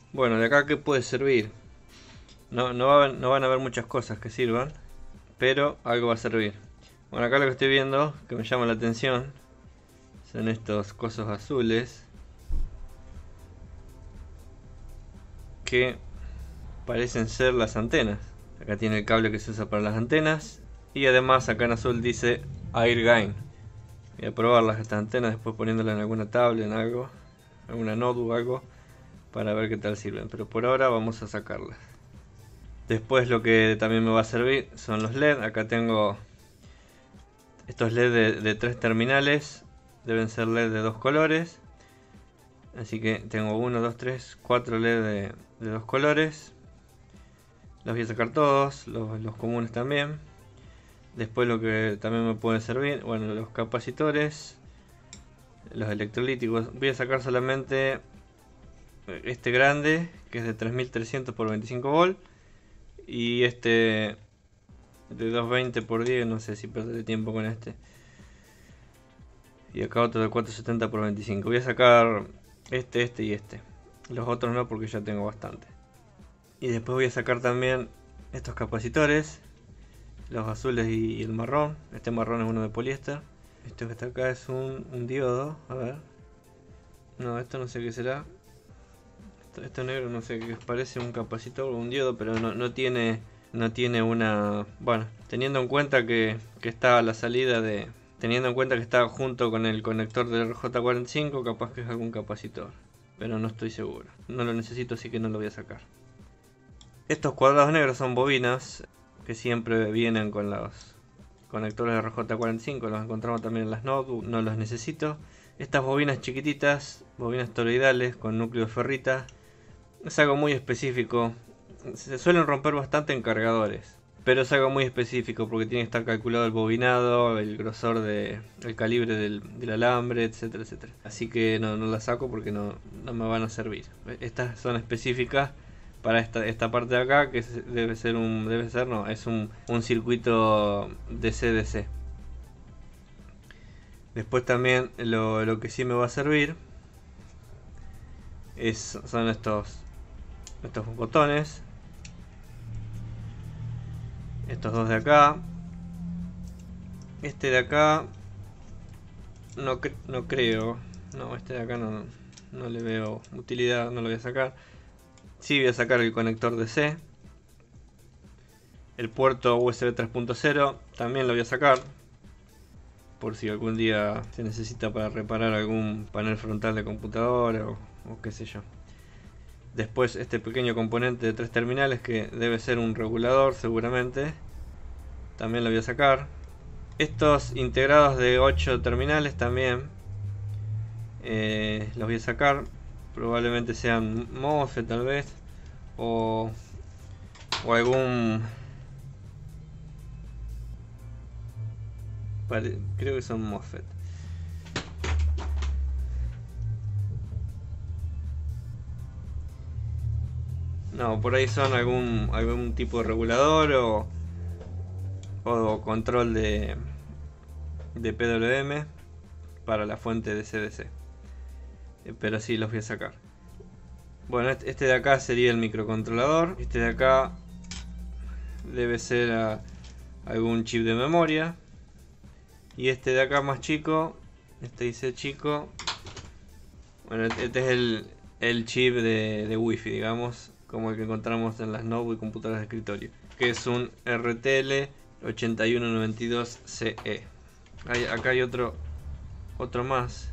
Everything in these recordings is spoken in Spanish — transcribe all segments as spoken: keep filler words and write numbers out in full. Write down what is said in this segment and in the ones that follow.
Bueno, de acá, ¿qué puede servir? No, no, va- no van a haber muchas cosas que sirvan, pero algo va a servir. Bueno, acá lo que estoy viendo, que me llama la atención, son estos cosos azules que parecen ser las antenas. Acá tiene el cable que se usa para las antenas. Y además acá en azul dice Airgain. Voy a probarlas estas antenas, después poniéndolas en alguna tablet, en algo, alguna notebook, algo, para ver qué tal sirven. Pero por ahora vamos a sacarlas. Después lo que también me va a servir son los L E D. Acá tengo estos L E D de, de tres terminales. Deben ser L E D de dos colores. Así que tengo uno, dos, tres, cuatro L E D de, de dos colores. Los voy a sacar todos, los, los comunes también. Después lo que también me puede servir, bueno, los capacitores, los electrolíticos. Voy a sacar solamente este grande, que es de tres mil trescientos por veinticinco volt. Y este de doscientos veinte por diez, no sé si perderé tiempo con este. Y acá otro de cuatrocientos setenta por veinticinco. Voy a sacar este, este y este. Los otros no, porque ya tengo bastante. Y después voy a sacar también estos capacitores, los azules y el marrón. Este marrón es uno de poliéster. Esto que está acá es un, un diodo. A ver. No, esto no sé qué será. Esto, esto negro no sé qué, parece un capacitor o un diodo, pero no, no tiene no tiene una... Bueno, teniendo en cuenta que, que está a la salida de... Teniendo en cuenta que está junto con el conector del R J cuarenta y cinco, capaz que es algún capacitor. Pero no estoy seguro. No lo necesito, así que no lo voy a sacar. Estos cuadrados negros son bobinas que siempre vienen con los conectores de R J cuarenta y cinco. Los encontramos también en las notebooks. No los necesito. Estas bobinas chiquititas, bobinas toroidales con núcleo de ferrita, es algo muy específico. Se suelen romper bastante en cargadores, pero es algo muy específico porque tiene que estar calculado el bobinado, el grosor, de, el calibre del, del alambre, etcétera, etcétera. Así que no, no las saco porque no, no me van a servir. Estas son específicas para esta, esta parte de acá, que debe ser un, debe ser, no, es un, un circuito D C D C. Después también lo, lo que sí me va a servir es, son estos, estos botones. Estos dos de acá. Este de acá. No, cre no creo. No, este de acá no, no le veo utilidad. No lo voy a sacar. Sí voy a sacar el conector D C. El puerto U S B tres punto cero también lo voy a sacar. Por si algún día se necesita para reparar algún panel frontal de computadora o, o qué sé yo. Después este pequeño componente de tres terminales que debe ser un regulador seguramente. También lo voy a sacar. Estos integrados de ocho terminales también eh, los voy a sacar. Probablemente sean MOSFET tal vez. O, o algún... Pare, creo que son MOSFET. No, por ahí son algún, algún tipo de regulador o, o control de, de P W M para la fuente de C D C. Eh, pero sí, los voy a sacar. Bueno, este de acá sería el microcontrolador. Este de acá debe ser a, algún chip de memoria. Y este de acá más chico, este dice chico. Bueno, este es el, el chip de, de Wi-Fi, digamos, como el que encontramos en las notebooks y computadoras de escritorio, que es un R T L ochenta y uno noventa y dos C E. Hay, acá hay otro, otro más.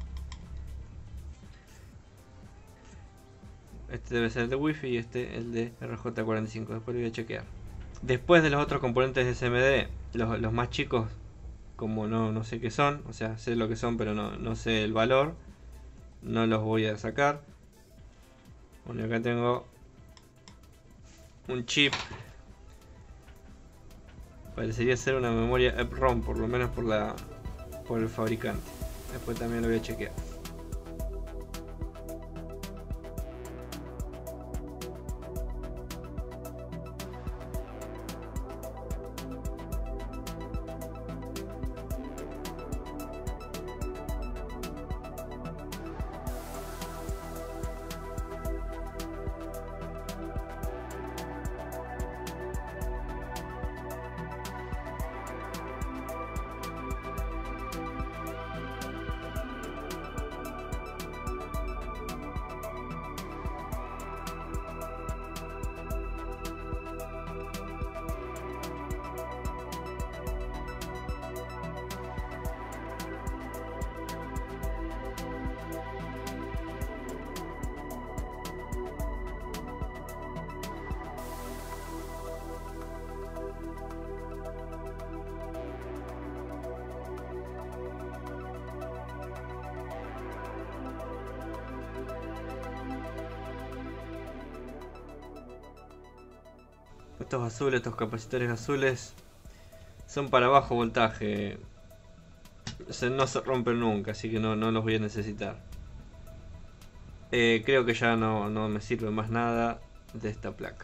Este debe ser el de Wi-Fi y este el de R J cuarenta y cinco. Después lo voy a chequear. Después de los otros componentes de S M D, los, los más chicos, como no, no sé qué son, o sea, sé lo que son, pero no, no sé el valor, no los voy a sacar. Bueno, acá tengo un chip. Parecería ser una memoria EEPROM, por lo menos por la por el fabricante. Después también lo voy a chequear. Estos azules, estos capacitores azules son para bajo voltaje. Se, no se rompen nunca, así que no, no los voy a necesitar. Eh, creo que ya no, no me sirve más nada de esta placa.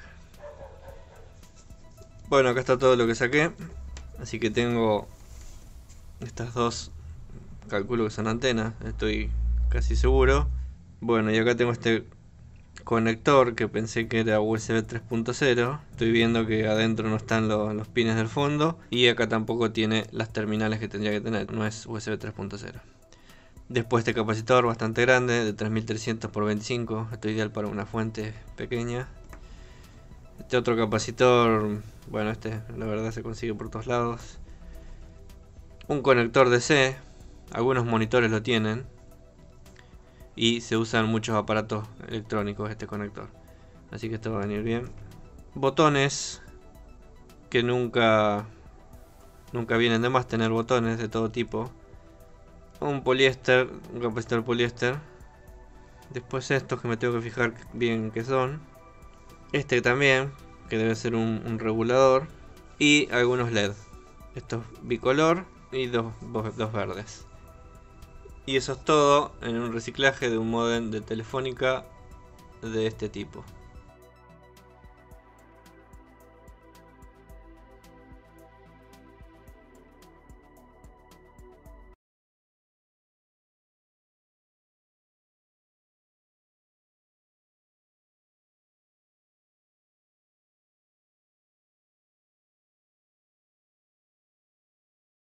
Bueno, acá está todo lo que saqué. Así que tengo estas dos, calculo que son antenas, estoy casi seguro. Bueno, y acá tengo este conector que pensé que era U S B tres punto cero. Estoy viendo que adentro no están los, los pines del fondo. Y acá tampoco tiene las terminales que tendría que tener. No es U S B tres punto cero. Después este capacitor bastante grande, de tres mil trescientos por veinticinco. Esto es ideal para una fuente pequeña. Este otro capacitor, bueno, este la verdad se consigue por todos lados. Un conector D C. Algunos monitores lo tienen. Y se usan muchos aparatos electrónicos este conector. Así que esto va a venir bien. Botones. Que nunca Nunca vienen de más tener botones de todo tipo. Un poliéster, un capacitor poliéster. Después estos que me tengo que fijar bien qué son. Este también, que debe ser un, un regulador. Y algunos L E D. Estos bicolor y dos, dos, dos verdes. Y eso es todo en un reciclaje de un módem de Telefónica de este tipo.